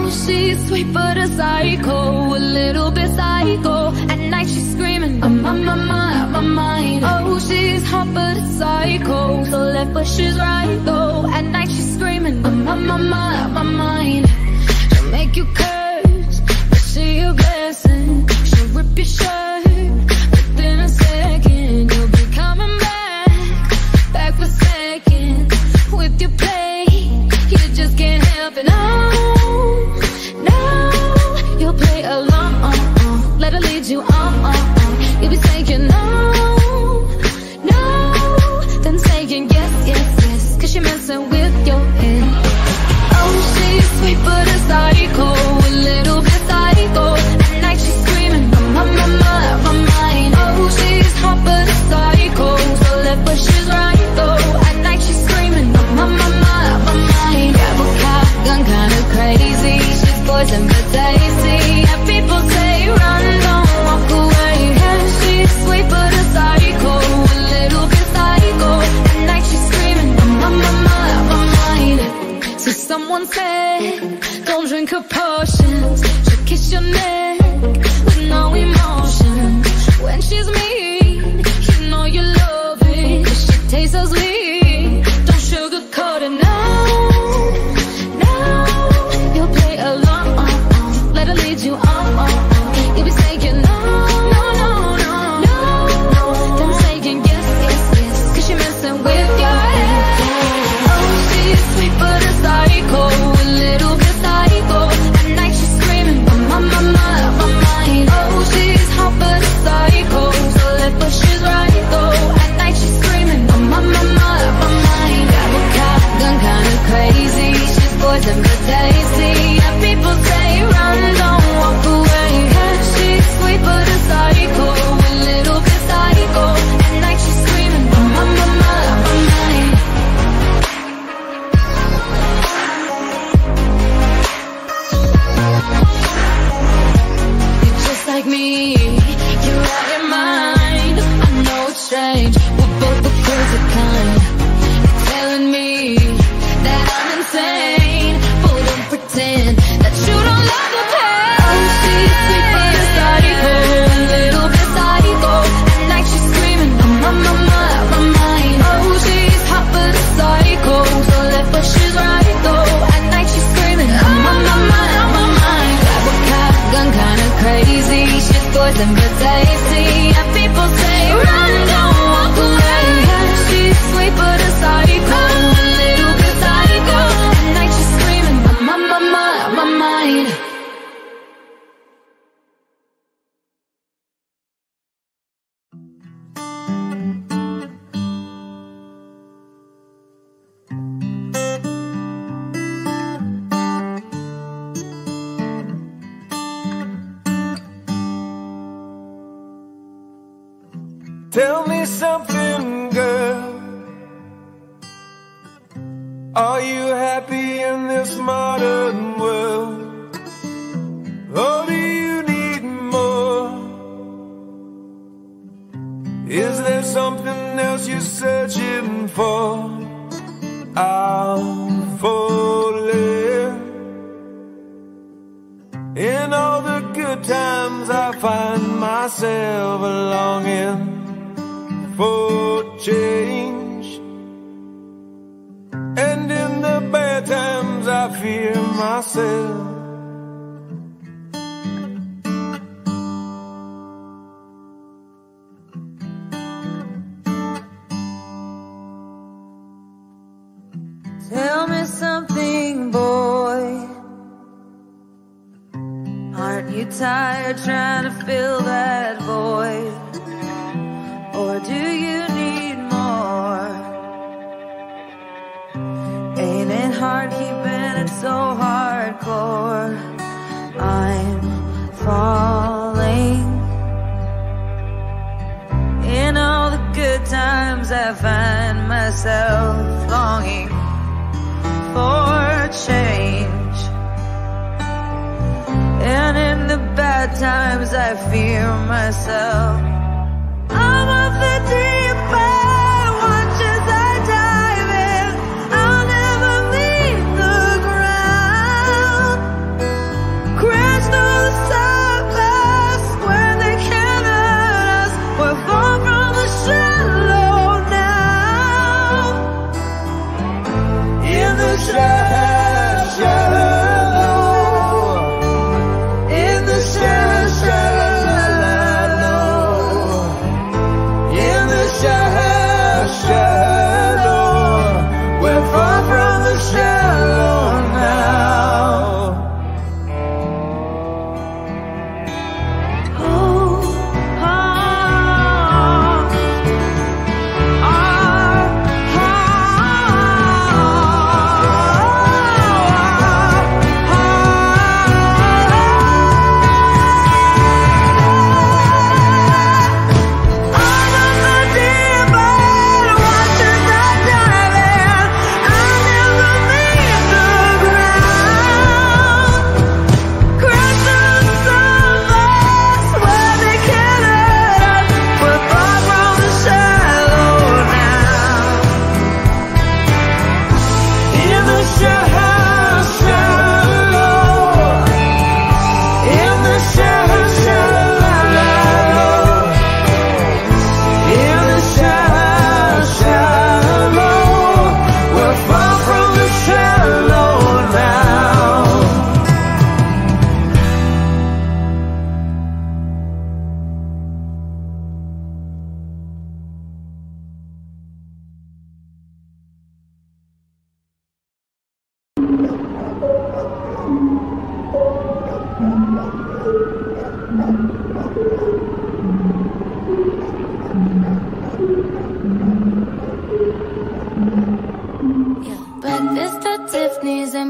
she's sweet but a psycho, a little bit psycho. At night she's screaming, I'm on my mind. Oh, she's hot but a psycho, so left but she's right though. At night she's screaming, I'm on my mind. She'll make you curse, but she a blessing. She'll rip your shirt within a second. You'll be coming back for seconds. With your play, you just can't help it. No, you'll play along. Let her lead you on. You'll be saying no, then saying yes, cause she's messing with your head. Oh, she's sweet but a psycho, a little bit psycho. At night she's screaming, I'm on my mind. Oh, she's hot but a psycho, so left but she's right though. At night she's screaming, I'm on my mind. Grab a cop, gun kinda crazy. She's poison but tasty. And people say run, don't walk away. Yeah, she's sweet but a psycho, a little bit psycho. At night she's screaming, I'm on my mind. So someone said, don't drink her potions. She'll kiss your neck with no emotion. When she's mean, you know you love it, 'cause she tastes so sweet. Don't sugarcoat it, no, you'll play along. Let her lead you on. You'll be saying no, then saying yes, 'cause she's messing with your head. Oh, she's sweet but a psycho, a little bit psycho. At night she's screaming, I'm on my mind. Oh, she's hot but a psycho, so left but she's right though. At night she's screaming, I'm on my mind. Grab a cop, gun kinda crazy. She's poison but tasty. And people say run, don't walk away. Yeah, she's sweet but a psycho, a little bit psycho. At night she's screaming, I'm on my mind. You're just like me, you're out your mind. I know it's strange, we're both the crazy kind. You're telling me that I'm insane, but don't pretend that you don't love the pain. Oh, she's sweet but a psycho, a little bit psycho. At night she's screaming, I'm on my mind. Oh, she's hot but a psycho, so left but she's right though. At night she's screaming, I'm on my mind. Grab a cop, gun kinda crazy. She's poison but tasty. And people say run, don't walk away. Yeah, she's sweet but a psycho, a little bit psycho. At night she's screaming, I'm on my mind. Tell me something, girl. Are you happy in this modern world? Or do you need more? Is there something else you're searching for? I'm falling. In all the good times I find myself longing for change, and in the bad times I fear myself. Tell me something, boy. Aren't you tired trying to fill that void? Or do you need more? Ain't it hard keeping it so hardcore? I'm falling. In all the good times I find myself longing for change, and in the bad times I fear myself. I'm off the deep end, watch as I dive in. I'll never leave the ground.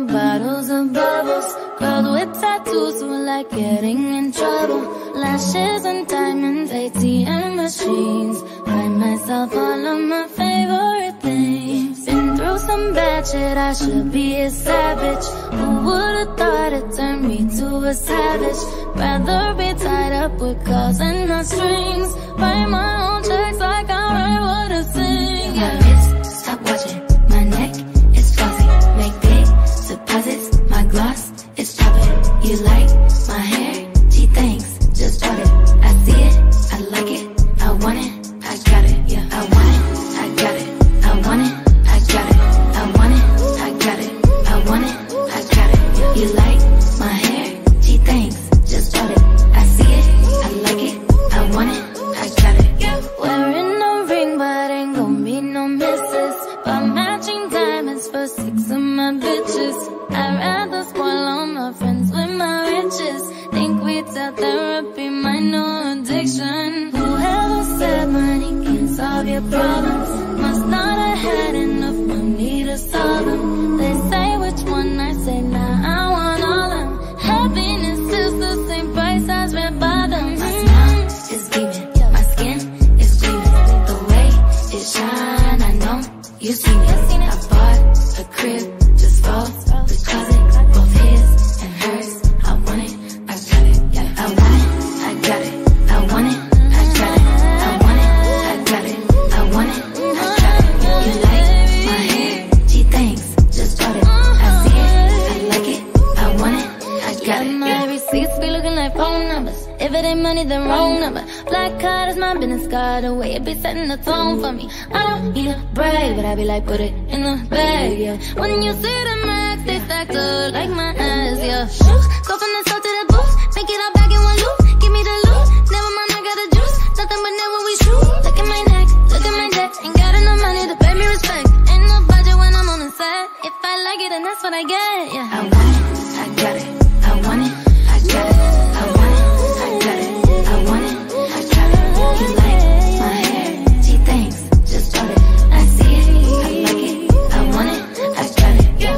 some bottles of bubbles. Girls with tattoos who like getting in trouble. Lashes and diamonds, ATM machines. Buy myself all of my favorite things. Been through some bad shit, I should be a savage. Who would've thought it turned me to a savage? Rather be tied up with calls and not strings. Write my own checks like I write what I sing. My wrist, stop watching. My neck is fuzzy. Make big deposits. My gloss is chopping. You like my hair? Gee, thanks. Just bought it. I see it. I like it. I want it. I got it. Yeah, I want it. I got it. I want it. I got it. I want it. I got it. I want it. I got it. Yeah. You like my hair? Gee, thanks. Just bought it. I see it. I like it. I want it. I got it. Yeah. Wearing no ring, but ain't gon' be no misses. But matching diamonds for 6 of my bitches. I'd rather spoil all my friends with my riches. Think without therapy, my no addiction. Whoever said money can solve your problems must not have had enough money to solve them. They say which one, I say nah, I want all of them. Happiness is the same price as red bottoms. My smile is beaming, my skin is gleaming. The way it shine, I know you seen it. I bought a crib just for the closet, both his and hers. I want it, I got it. Yeah, I want it, I got it. I want it, I got it. I want it, I got it. I want it, I got it. You like my hair? Gee, thanks. Just bought it. I see it, I like it. I want it, I got it. My receipts be looking like phone numbers. If it ain't money, then wrong number. Black card is my business card. The way it be setting the tone for me. I don't need a brag, but I be like, put it in the bag, yeah. When you see the max, they stacked up like my ass, yeah. Go from the south to the booth, make it all back in one loop. Give me the loot, never mind, I got the juice. Nothing but never we shoot. Look at my neck, look at my deck. Ain't got enough money to pay me respect. Ain't no budget when I'm on the set. If I like it, then that's what I get, yeah. I want it, I got it. I want it, I got it. I want it, I got it. I want it, I got it. You like my hair? Gee, thanks. Just bought it. I see it, I like it. I want it, I got it. Yeah.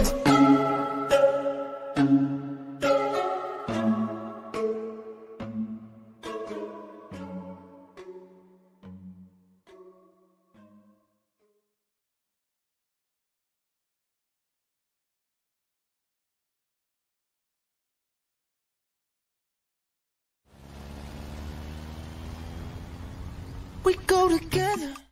We go together.